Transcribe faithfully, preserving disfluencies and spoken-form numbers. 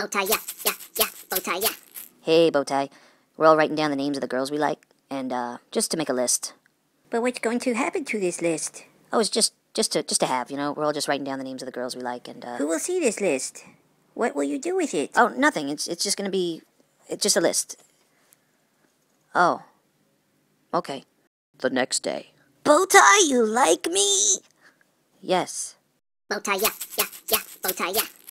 Bowtie, yeah, yeah, yeah, Bowtie, yeah. Hey, Bowtie. We're all writing down the names of the girls we like, and, uh, just to make a list. But what's going to happen to this list? Oh, it's just, just to, just to have, you know? We're all just writing down the names of the girls we like, and, uh... Who will see this list? What will you do with it? Oh, nothing. It's, it's just gonna be... It's just a list. Oh. Okay. The next day. Bowtie, you like me? Yes. Bowtie, yeah, yeah, yeah, Bowtie, yeah.